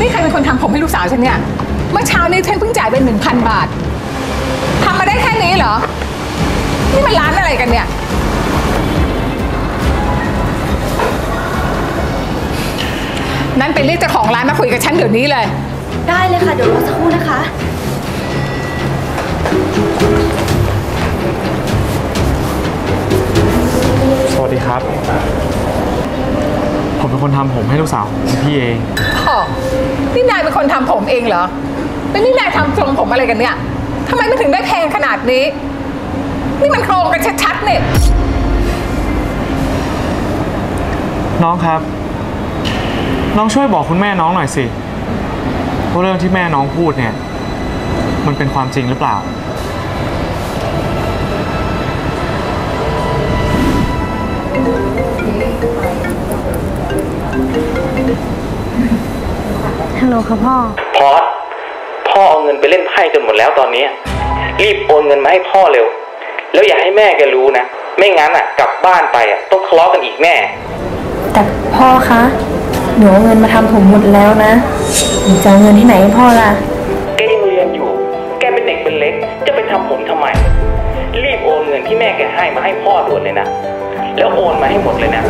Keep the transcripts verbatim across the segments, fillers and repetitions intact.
นี่ใครเป็นคนทำผมให้ลูกสาวฉันเนี่ยเมื่อเช้านี้ฉันเพิ่งจ่ายไปหนึ่งพันบาททำมาได้แค่นี้เหรอนี่มันร้านอะไรกันเนี่ยนั่นไปเรียกเจ้าของร้านมาคุยกับฉันเดี๋ยวนี้เลยได้เลยค่ะเดี๋ยวรอสักครู่นะคะสวัสดีครับผมเป็นคนทำผมให้ลูกสาวพี่เองอ๋อนี่นายเป็นคนทำผมเองเหรอแล้วนี่นายทำทรงผมอะไรกันเนี่ยทำไมมันถึงได้แพงขนาดนี้นี่มันโครงกันชัดๆเนี่ยน้องครับน้องช่วยบอกคุณแม่น้องหน่อยสิว่าเรื่องที่แม่น้องพูดเนี่ยมันเป็นความจริงหรือเปล่าฮัลโหลค่ะพ่อพอสพ่อเอาเงินไปเล่นไพ่จนหมดแล้วตอนนี้รีบโอนเงินมาให้พ่อเร็วแล้วอย่าให้แม่แกรู้นะไม่งั้นอ่ะกลับบ้านไปอ่ะต้องทะเลาะกันอีกแน่แต่พ่อคะหนูเอาเงินมาทำผมหมดแล้วนะหนูจะเอาเงินที่ไหนให้พ่อล่ะแกยังเรียนอยู่แกเป็นเด็กเป็นเล็กจะไปทำผมทำไมรีบโอนเงินที่แม่แกให้มาให้พ่อด่วนเลยนะแล้วโอนมาให้หมดเลยนะ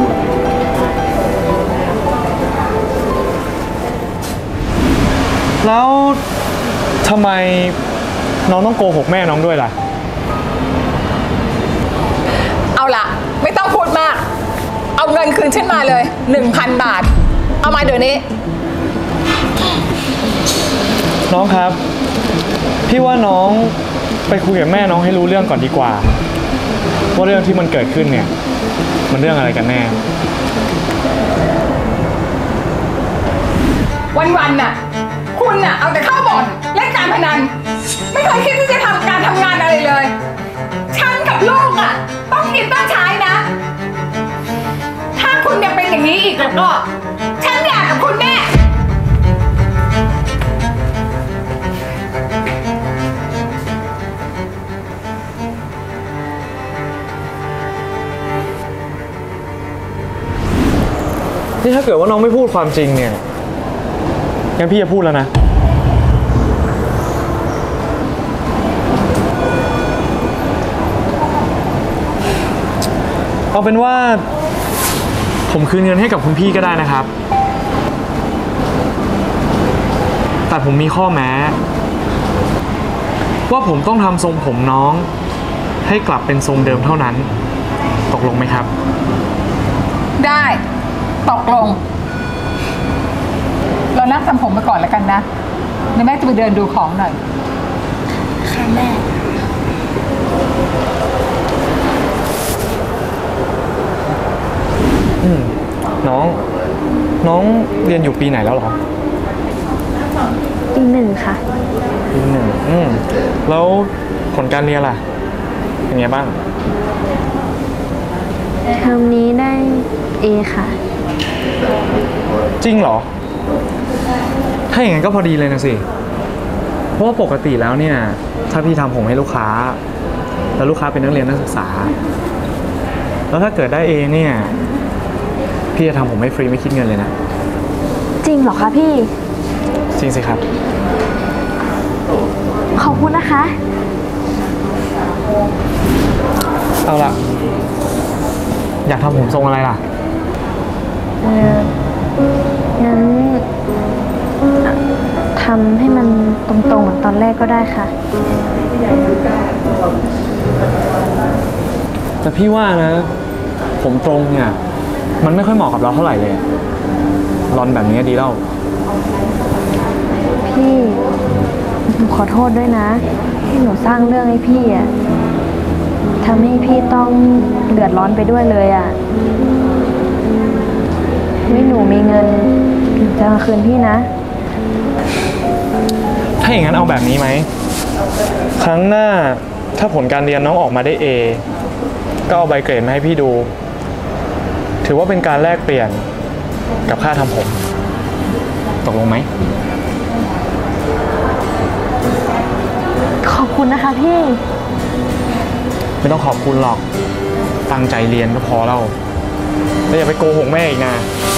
แล้วทำไมน้องต้องโกหกแม่น้องด้วยล่ะเอาล่ะไม่ต้องพูดมากเอาเงินคืนฉันมาเลยหนึ่งพันบาทเอามาเดี๋ยวนี้น้องครับพี่ว่าน้องไปคุยกับแม่น้องให้รู้เรื่องก่อนดีกว่าว่าเรื่องที่มันเกิดขึ้นเนี่ยมันเรื่องอะไรกันแน่วันๆน่ะคุณน่ะเอาแต่เข้าบ่อนเล่นการพนันไม่เคยคิดที่จะทำการทำงานอะไรเลยฉันกับลูกอ่ะต้องกินต้องใช้นะถ้าคุณยังเป็นอย่างนี้อีกแล้วก็ฉันอยากกับคุณแม่นี่ถ้าเกิดว่าน้องไม่พูดความจริงเนี่ยงั้นพี่จะพูดแล้วนะเอาเป็นว่าผมคืนเงินให้กับคุณพี่ก็ได้นะครับแต่ผมมีข้อแม้ว่าผมต้องทำทรงผมน้องให้กลับเป็นทรงเดิมเท่านั้นตกลงไหมครับได้ตกลงเรานั่งทำผมไปก่อนแล้วกันนะเดี๋ยวแม่จะไปเดินดูของหน่อยค่ะแม่อืมน้องน้องเรียนอยู่ปีไหนแล้วหรอปีหนึ่งค่ะปีหนึ่งอืมแล้วผลการเรียนล่ะเป็นไงบ้างเทอมนี้ได้ เอ ค่ะจริงเหรอถ้าอย่างนั้นก็พอดีเลยนะสิเพราะว่าปกติแล้วเนี่ยถ้าพี่ทำผมให้ลูกค้าแล้วลูกค้าเป็นนักเรียนนักศึกษาแล้วถ้าเกิดได้ เอ เนี่ยพี่จะทำผมให้ฟรีไม่คิดเงินเลยนะจริงเหรอคะพี่จริงสิครับขอบคุณนะคะเอาล่ะอยากทำผมทรงอะไรล่ะเอองั้นทำให้มันตรงๆเหมือนตอนแรกก็ได้ค่ะแต่พี่ว่านะผมตรงเนี่ยมันไม่ค่อยเหมาะกับเราเท่าไหร่เลยรอนแบบนี้ดีแล้วพี่หนูขอโทษด้วยนะที่หนูสร้างเรื่องให้พี่อ่ะทำให้พี่ต้องเดือดร้อนไปด้วยเลยอ่ะไม่หนูมีเงินจะมาคืนพี่นะถ้าอย่างนั้นเอาแบบนี้ไหมครั้งหน้าถ้าผลการเรียนน้องออกมาได้ เอ ก็เอาใบเกรดมาให้พี่ดูถือว่าเป็นการแลกเปลี่ยนกับค่าทำผมตกลงไหมขอบคุณนะคะพี่ไม่ต้องขอบคุณหรอกตั้งใจเรียนก็พอแล้วแล้วอย่าไปโกหกแม่อีกนะ